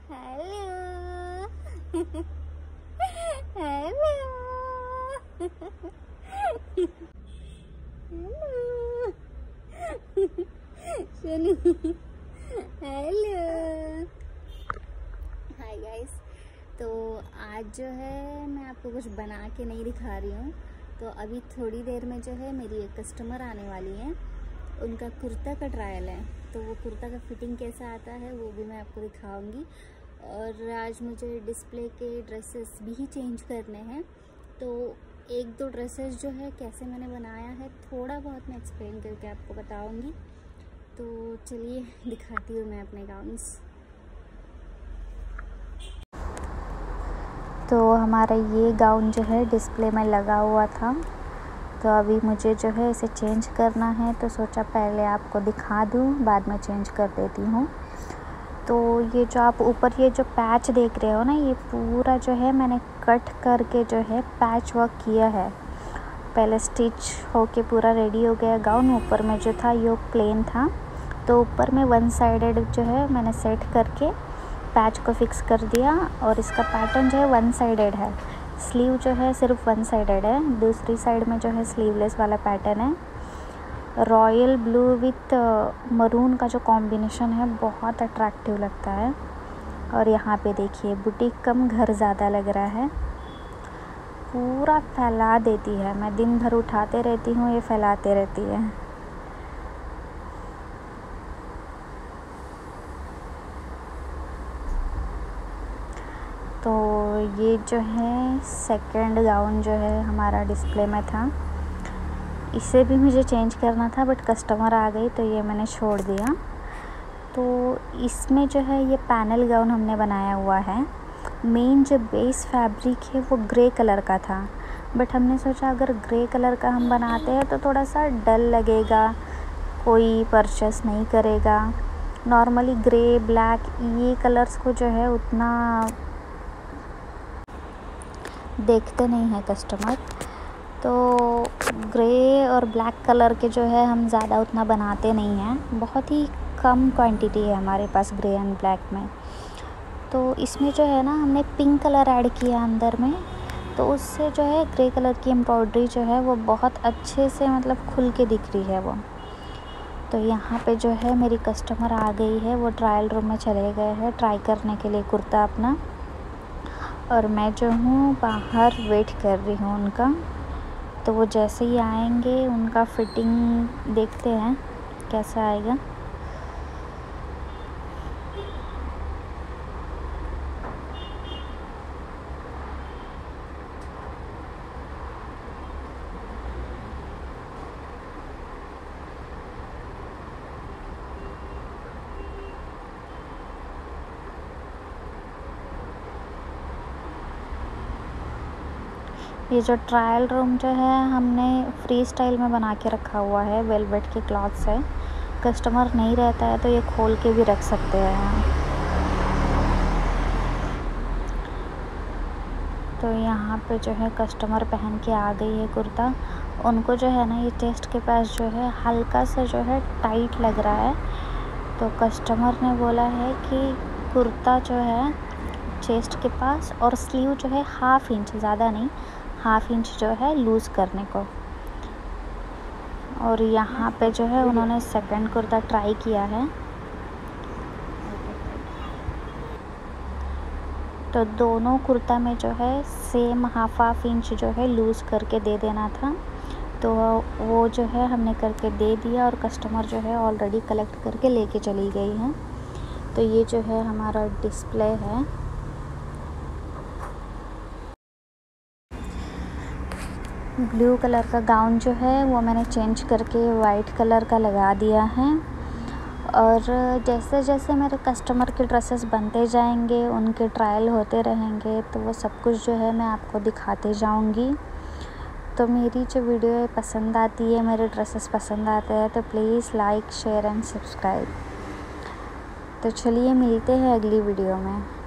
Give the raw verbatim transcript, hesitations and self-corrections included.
Hello hello सुनो hello. Hi guys, तो आज जो है मैं आपको कुछ बना के नहीं दिखा रही हूँ। तो अभी थोड़ी देर में जो है मेरी एक कस्टमर आने वाली है, उनका कुर्ता का ट्रायल है। तो वो कुर्ता का फिटिंग कैसा आता है वो भी मैं आपको दिखाऊंगी। और आज मुझे डिस्प्ले के ड्रेसेस भी चेंज करने हैं, तो एक दो ड्रेसेस जो है कैसे मैंने बनाया है थोड़ा बहुत मैं एक्सप्लेन करके आपको बताऊंगी। तो चलिए दिखाती हूँ मैं अपने गाउन्स। तो हमारा ये गाउन जो है डिस्प्ले में लगा हुआ था, तो अभी मुझे जो है इसे चेंज करना है, तो सोचा पहले आपको दिखा दूँ, बाद में चेंज कर देती हूँ। तो ये जो आप ऊपर ये जो पैच देख रहे हो ना, ये पूरा जो है मैंने कट करके जो है पैच वर्क किया है। पहले स्टिच होके पूरा रेडी हो गया गाउन। ऊपर में जो था ये प्लेन था, तो ऊपर में वन साइडेड जो है मैंने सेट करके पैच को फिक्स कर दिया। और इसका पैटर्न जो है वन साइडेड है, स्लीव जो है सिर्फ वन साइडेड है, दूसरी साइड में जो है स्लीवलेस वाला पैटर्न है। रॉयल ब्लू विथ मरून का जो कॉम्बिनेशन है बहुत अट्रैक्टिव लगता है। और यहाँ पे देखिए बुटीक कम घर ज़्यादा लग रहा है, पूरा फैला देती है। मैं दिन भर उठाते रहती हूँ, ये फैलाते रहती है। तो ये जो है सेकंड गाउन जो है हमारा डिस्प्ले में था, इसे भी मुझे चेंज करना था बट कस्टमर आ गई तो ये मैंने छोड़ दिया। तो इसमें जो है ये पैनल गाउन हमने बनाया हुआ है। मेन जो बेस फैब्रिक है वो ग्रे कलर का था, बट हमने सोचा अगर ग्रे कलर का हम बनाते हैं तो थोड़ा सा डल लगेगा, कोई परचेस नहीं करेगा। नॉर्मली ग्रे ब्लैक ये कलर्स को जो है उतना देखते नहीं है कस्टमर, तो ग्रे और ब्लैक कलर के जो है हम ज़्यादा उतना बनाते नहीं हैं, बहुत ही कम क्वांटिटी है हमारे पास ग्रे एंड ब्लैक में। तो इसमें जो है ना हमने पिंक कलर ऐड किया अंदर में, तो उससे जो है ग्रे कलर की एम्ब्रॉयडरी जो है वो बहुत अच्छे से मतलब खुल के दिख रही है वो। तो यहाँ पे जो है मेरी कस्टमर आ गई है, वो ट्रायल रूम में चले गए हैं ट्राई करने के लिए कुर्ता अपना, और मैं जो हूँ बाहर वेट कर रही हूँ उनका। तो वो जैसे ही आएंगे उनका फिटिंग देखते हैं कैसा आएगा। ये जो ट्रायल रूम जो है हमने फ्री स्टाइल में बना के रखा हुआ है, वेलवेट के क्लॉथ से। कस्टमर नहीं रहता है तो ये खोल के भी रख सकते हैं। तो यहाँ पे जो है कस्टमर पहन के आ गई है कुर्ता। उनको जो है ना ये चेस्ट के पास जो है हल्का सा जो है टाइट लग रहा है, तो कस्टमर ने बोला है कि कुर्ता जो है चेस्ट के पास और स्लीव जो है हाफ इंच, ज़्यादा नहीं, हाफ इंच जो है लूज़ करने को। और यहाँ पे जो है उन्होंने सेकंड कुर्ता ट्राई किया है, तो दोनों कुर्ता में जो है सेम हाफ हाफ इंच जो है लूज़ करके दे देना था। तो वो जो है हमने करके दे दिया, और कस्टमर जो है ऑलरेडी कलेक्ट करके लेके चली गई हैं। तो ये जो है हमारा डिस्प्ले है। ब्लू कलर का गाउन जो है वो मैंने चेंज करके वाइट कलर का लगा दिया है। और जैसे जैसे मेरे कस्टमर के ड्रेसेस बनते जाएंगे, उनके ट्रायल होते रहेंगे, तो वो सब कुछ जो है मैं आपको दिखाते जाऊंगी। तो मेरी जो वीडियो है पसंद आती है, मेरे ड्रेसेस पसंद आते हैं, तो please like share and subscribe. तो चलिए मिलते हैं अगली वीडियो में।